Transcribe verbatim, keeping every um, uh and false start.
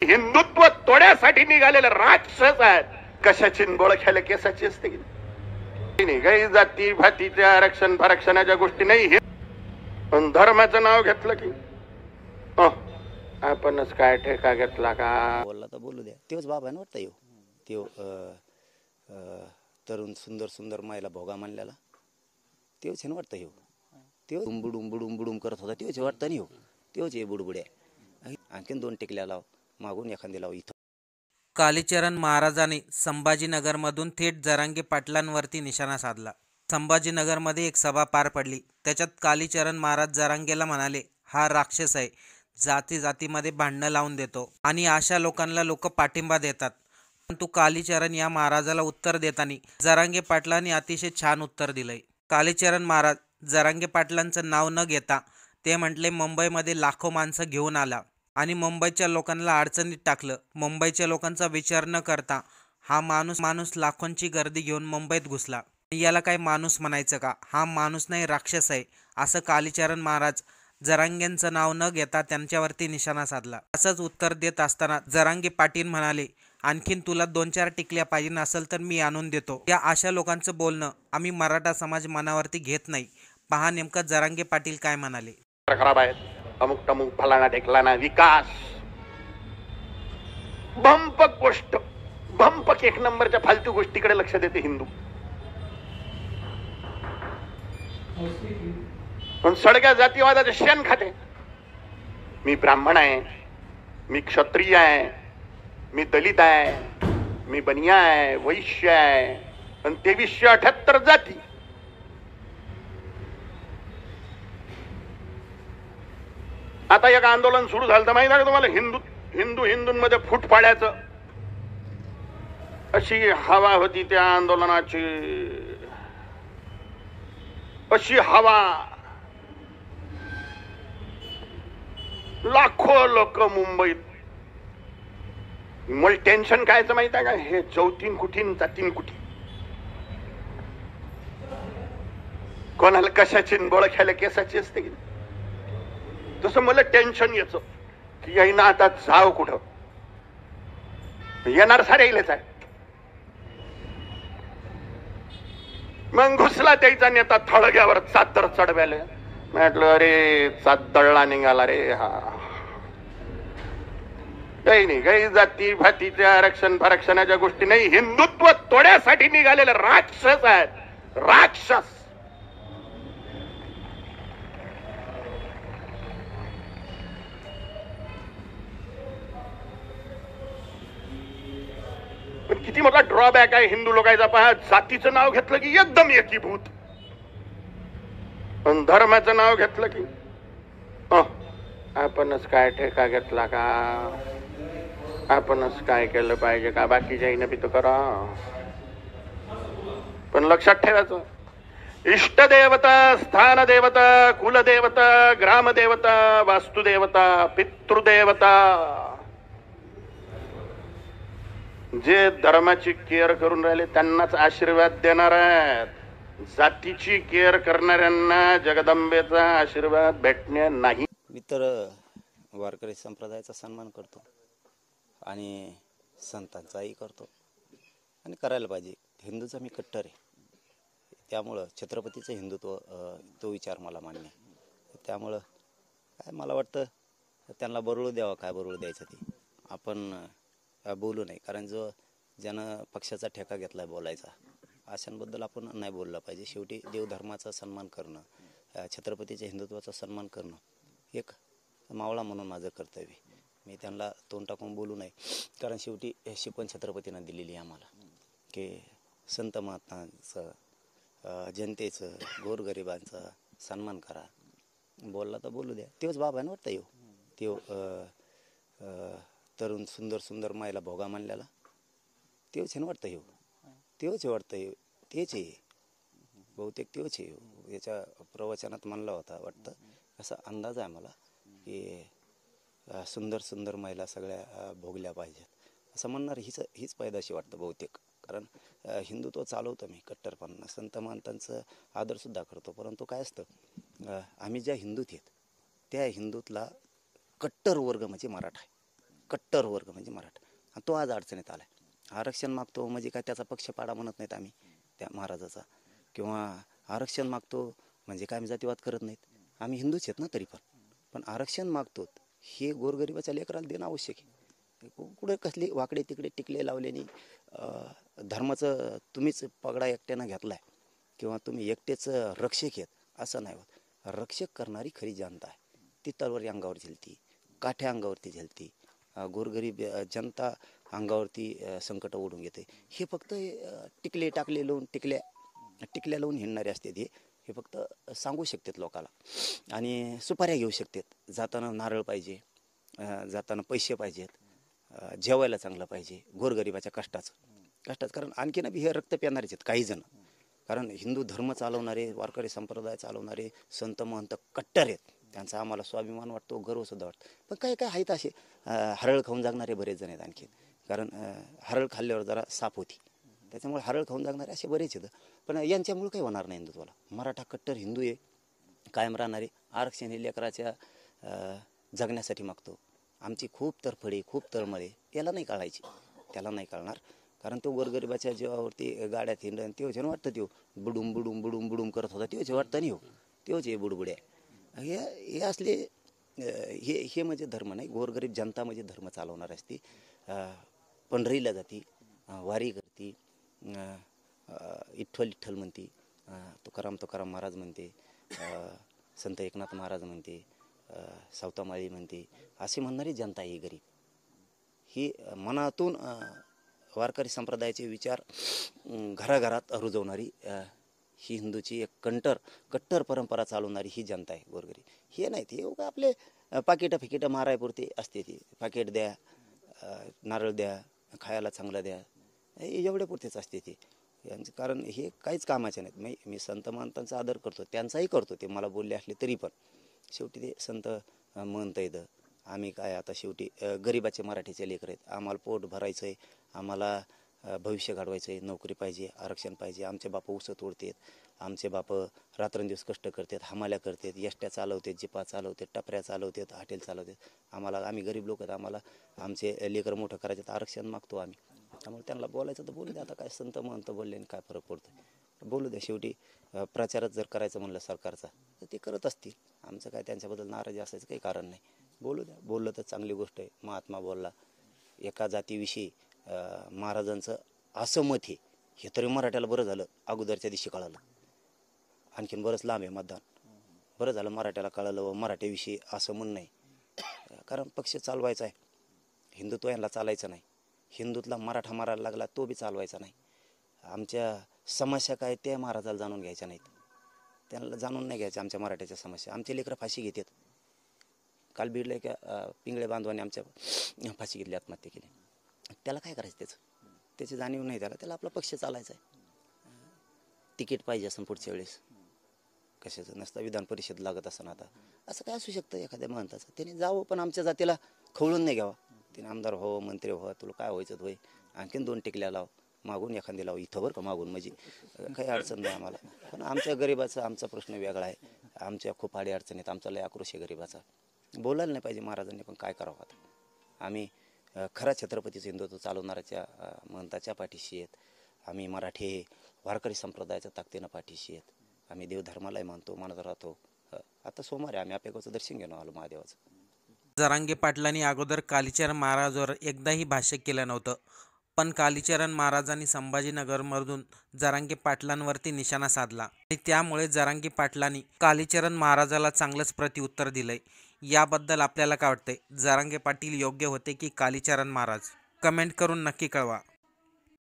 हिंदुत्व तोड्यासाठी निघालेले राक्षस आहेत. कशाची बोळख्याला केसाची असते की नाही. काही जाती भातीच्या आरक्षण फारक्षणाच्या गोष्टी नाही. पण धर्माचं नाव घेतलं की आपणच काय ठेका घेतला का. बोलला तर बोलू द्या. तेच बाबा ना वाटतं येऊ तेव तरुण सुंदर सुंदर मायला भोगा मानलेला तेच हे वाटतं येऊ. तेव उंबुड उंबुड उंबुडूम करत होता तेच वाटतं नाही हो. तेच हे बुडबुड्या आणखीन दोन टिकल्या लाव मागून एखादी लाव. इथं कालीचरण महाराजांनी संभाजीनगरमधून थेट जरांगे पाटलांवरती निशाणा साधला. संभाजीनगरमध्ये एक सभा पार पडली. त्याच्यात कालीचरण महाराज जरांगेला म्हणाले, हा राक्षस आहे, जाती जातीमध्ये भांडणं लावून देतो आणि अशा लोकांना लोक पाठिंबा देतात. परंतु कालीचरण या महाराजाला उत्तर देताना जरांगे पाटलांनी अतिशय छान उत्तर दिलंय. कालीचरण महाराज जरांगे पाटलांचं नाव न घेता ते म्हटले, मुंबईमध्ये लाखो माणसं घेऊन आला आणि मुंबईच्या लोकांना अडचणीत टाकलं. मुंबईच्या लोकांचा विचार न करता हा माणूस माणूस लाखोंची गर्दी घेऊन मुंबईत घुसला. याला काय माणूस म्हणायचं का. हा माणूस नाही राक्षस आहे असं कालीचरण महाराज जरांगेंचं नाव न घेता त्यांच्यावरती निशाणा साधला. असंच उत्तर देत असताना जरांगे पाटील म्हणाले, आणखीन तुला दोन चार टिकल्या पाहिजे असेल तर मी आणून देतो. या अशा लोकांचं बोलणं आम्ही मराठा समाज मनावरती घेत नाही. पहा नेमकं जरांगे पाटील काय म्हणाले. खराब आहेत. अमुक टमुक फलाना ढेकलाना विकास भंपक गोष्ट भंपक एक नंबरच्या फालतू गोष्टीकडे लक्ष देते हिंदू. पण सडक्या जातीवादाचे शेण खाते. मी ब्राह्मण आहे, मी क्षत्रिय आहे, मी दलित आहे, मी बनिया आहे, वैश्य आहे आणि तेवीसशे अठ्याहत्तर जाती. आता एक आंदोलन सुरू झालं तर माहिती आहे का तुम्हाला. हिंदू हिंदू हिंदूंमध्ये फूट पाडायचं अशी हवा होती त्या आंदोलनाची. अशी हवा. लाखो लोक मुंबईत. मला टेन्शन कायचं माहित आहे का. हे चौथीन कुठीन जातीन कुठी कोणाला कशाची बोळख्याला केसाची असते की. तसं मला टेन्शन यायचं की यायना आता जाव कुठं. येणार सारेलच आहे. मग घुसला त्याचा नेता थळग्यावर चादर चढवायला. म्हटलं अरे चादळला निघाला रे हा. काही नाही. काही जाती भातीच्या आरक्षण फारक्षणाच्या गोष्टी नाही. हिंदुत्व तोड्यासाठी निघालेले राक्षस आहेत. राक्षस. पण किती मोठा ड्रॉबॅक आहे हिंदू लोकांचा. पहा, जातीचं नाव घेतलं की एकदम एकीभूत. पण धर्माचं नाव घेतलं की आपणच काय ठेका घेतला का. आपणच काय केलं पाहिजे का. बाकीच्या बी तो करा. पण लक्षात ठेवायचं, इष्टदेवता, स्थानदेवता, कुलदेवता, ग्रामदेवता, वास्तुदेवता, पितृदेवता, जे धर्माची केअर करून राहिले त्यांनाच आशीर्वाद देणार आहेत. जातीची केअर करणाऱ्यांना जगदंबेचा आशीर्वाद भेटणे नाही. मी तर वारकरी संप्रदायाचा सन्मान करतो आणि संतांचाही करतो आणि करायला पाहिजे. हिंदूचा मी कट्टर आहे. त्यामुळं छत्रपतीचं हिंदुत्व तो विचार मला मान्य आहे. त्यामुळं काय मला वाटतं त्यांना बरोळ द्यावं. काय बरोळ द्यायचं ते आपण बोलू नाही. कारण जो ज्यानं पक्षाचा ठेका घेतला आहे बोलायचा अशांबद्दल आपण नाही बोललं पाहिजे. शेवटी देवधर्माचा सन्मान करणं, छत्रपतीच्या हिंदुत्वाचा सन्मान करणं एक मावळा म्हणून माझं कर्तव्य. मी त्यांना तोंड टाकून बोलू नये. कारण शेवटी शिकवण छत्रपतीनं दिलेली आहे आम्हाला की संत महात्मांचं, जनतेचं, गोरगरिबांचा सन्मान करा. बोलला तर बोलू द्या. तेच बाबा ना वाटतं येऊ. तेव तरुण सुंदर सुंदर मायला भोगा मानलेला तेच हे वाटतं येऊ. तेच वाटतं येऊ. तेच आहे बहुतेक. तेच आहे. याच्या प्रवचनात म्हणला होता वाटतं. असा अंदाज आहे मला की सुंदर सुंदर महिला सगळ्या भोगल्या पाहिजेत असं म्हणणार हीच हीच पैदाशी वाटतं बहुतेक. कारण हिंदुत्व चालवतो मी कट्टरपणा. संत महंतांचं आदरसुद्धा करतो. परंतु काय असतं, आम्ही ज्या हिंदूत आहेत त्या हिंदूतला कट्टर वर्ग म्हणजे मराठा आहे. कट्टर वर्ग म्हणजे मराठा, आणि तो आज अडचणीत आला आहे. आरक्षण मागतो म्हणजे काय त्याचा पक्षपाडा म्हणत नाहीत आम्ही त्या महाराजाचा, किंवा आरक्षण मागतो म्हणजे काय आम्ही जातीवाद करत नाहीत, आम्ही हिंदूच आहेत ना तरी पण पण आरक्षण मागतो हे गोरगरिबाच्या लेकराला देणं आवश्यक आहे. कुठे कसली वाकडे तिकडे टिकले लावल्याने धर्माचं तुम्हीच पगडा एकट्यानं घेतला आहे किंवा तुम्ही एकटेच रक्षक आहेत असं नाही होत. रक्षक करणारी खरी जनता आहे, ती तलवारी अंगावर झेलती, काठ्या अंगावरती झेलती, गोरगरीब जनता अंगावरती संकट ओढून घेते. हे फक्त टिकले टाकले लावून टिकल्या टिकल्या लावून हिंडणारे असते ते, हे फक्त सांगू शकतात लोकाला आणि सुपाऱ्या घेऊ शकतात. जाताना नारळ पाहिजे, जाताना पैसे पाहिजेत, जेवायला चांगलं पाहिजे, गोरगरिबाच्या कष्टाचं कष्टाचं कारण आणखीन बी हे रक्त पिणारेच आहेत काही जण. कारण हिंदू धर्म चालवणारे, वारकरी संप्रदाय चालवणारे संत महंत कट्टर आहेत, त्यांचा आम्हाला स्वाभिमान वाटतो, गर्वसुद्धा वाटतो. पण काही काय आहेत असे हरळ खाऊन जागणारे बरेच जण आहेत आणखीन, कारण हरळ खाल्ल्यावर जरा साफ होती, त्याच्यामुळे हरळ खाऊन जागणारे असे बरेच आहेत. पण यांच्यामुळे काही होणार नाही हिंदुत्वाला. मराठा कट्टर हिंदू आहे, कायम राहणारे. आरक्षण हे लेकराच्या जगण्यासाठी मागतो. आमची खूप तरफडी खूप तळमळे याला नाही काढायची, त्याला नाही काढणार. कारण तो गोरगरिबाच्या जीवावरती गाड्यात हिंडण तेव्हा छान वाटतं, त्यो बुडूम बुडूम बुडूम बुडूम करत होता तेव्हा वाटतं नाही हो, तेव्हाच हे बुडबुड्या हे हे असले हे हे म्हणजे धर्म नाही. गोरगरीब जनता म्हणजे धर्म चालवणार असते. पंढरीला जाती, वारी करती, इठ्ठल इठ्ठल म्हणते, तुकाराम तुकाराम महाराज म्हणते, संत एकनाथ महाराज म्हणते, सावतामाळी म्हणते, असे म्हणणारी जनता ही गरीब. ही मनातून वारकरी संप्रदायाचे विचार घराघरात रुजवणारी ही हिंदूची एक कंटर कट्टर परंपरा चालवणारी ही जनता आहे गोरगरीब. हे नाही ते का आपले पाकिटं फिकिटं मारायपुरते असते, ती पाकिट द्या, नारळ द्या, खायला चांगलं द्या, एवढ्यापुरतेच असते ती यांचं. कारण हे काहीच कामाचे नाहीत. मी मी संत महंतांचा आदर करतो, त्यांचाही करतो, ते मला बोलले असले तरी पण शेवटी ते संत महंत येतं. आम्ही काय आता शेवटी गरिबाचे मराठीचे लेकर आहेत, आम्हाला पोट भरायचं आहे, आम्हाला भविष्य घडवायचं आहे, नोकरी पाहिजे, आरक्षण पाहिजे. आमचे बाप ऊस तोडतात, आमचे बाप रात्रंदिवस कष्ट करतात, हमाल्या करतात, यष्ट्या चालवतात, जिपा चालवतात, टपऱ्या चालवतात, हॉटेल चालवतात. आम्हाला आम्ही गरीब लोक आहेत, आम्हाला आमचे लेकर मोठं करायचं तर आरक्षण मागतो आम्ही. त्यामुळे त्यांना बोलायचं तर बोलू द्या. आता काय संत महंत बोलले काय फरक पडतो, बोलू द्या. शेवटी प्रचारच जर करायचं म्हणलं सरकारचा तर ते करत असतील, आमचं काय त्यांच्याबद्दल नाराजी असायचं काही कारण नाही. बोलू द्या, बोललं तर चांगली गोष्ट आहे. महात्मा बोलला, एका जातीविषयी महाराजांचं असं मत आहे, हे तरी मराठ्याला बरं झालं अगोदरच्या दिवशी कळालं. आणखीन बरंच लांब आहे मतदान, बरं झालं मराठ्याला कळालं व मराठ्याविषयी असं म्हणणं नाही. कारण पक्ष चालवायचा आहे, हिंदुत्व यांना चालायचं नाही. हिंदूतला मराठा मारायला लागला तो बी चालवायचा नाही. आमच्या समस्या काय ते महाराजाला जाणून घ्यायच्या नाहीत, त्यांना जाणून नाही घ्यायच्या आमच्या मराठ्याच्या समस्या. आमचे लेकरं फाशी घेतात. काल बीडला एका पिंगळे बांधवाने आमच्या फाशी घेतली, आत्महत्या केली. त्याला काय करायचं, त्याचं त्याची जाणीव नाही त्याला. त्याला आपला पक्ष चालायचा आहे. तिकीट पाहिजे असं पुढच्या वेळेस कशाचं नसतं, विधान परिषद लागत असं आता असं काय असू शकतं एखाद्या महंताचं. त्याने जावं, पण आमच्या जातीला खवळून नाही घ्यावा. तिने आमदार हो, मंत्री हो, तुला काय व्हायचं होय, आणखीन दोन टिकल्या लाव, मागून एखादी लाव इथं बरं का, मागून म्हणजे काही अडचण नाही आम्हाला. पण आमच्या गरिबाचा आमचा प्रश्न वेगळा आहे. आमच्या खूप आडी अडचणीत आमचा लय आक्रोश आहे गरिबाचा. बोलायला नाही पाहिजे महाराजांनी, पण काय करावं आता. आम्ही खरा छत्रपतीचं हिंदुत्व चालवणाऱ्याच्या महंताच्या पाठीशी आहेत. आम्ही मराठी वारकरी संप्रदायाच्या ताकदीनं पाठीशी आहेत. आम्ही देवधर्मालाही मानतो, मानत राहतो. आता सोमवारी आम्ही आपेगावचं दर्शन घेऊन आलो महादेवाचं. जरांगे पाटलांनी अगोदर कालीचरण महाराजांवर एकदाही भाष्य केलं नव्हतं, पण कालीचरण महाराजांनी संभाजीनगरमधून जरांगे पाटलांवरती निशाणा साधला आणि त्यामुळे जरांगे पाटलांनी कालीचरण महाराजाला चांगलंच प्रत्युत्तर दिलंय. याबद्दल आपल्याला काय वाटतंय? जरांगे पाटील योग्य होते की कालीचरण महाराज? कमेंट करून नक्की कळवा.